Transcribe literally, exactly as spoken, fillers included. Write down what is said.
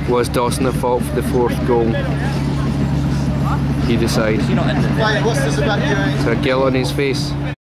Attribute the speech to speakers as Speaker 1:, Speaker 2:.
Speaker 1: Was Dawson at fault for the fourth goal? You decide.
Speaker 2: Why, what's this about you?
Speaker 1: Is there a gill on his face?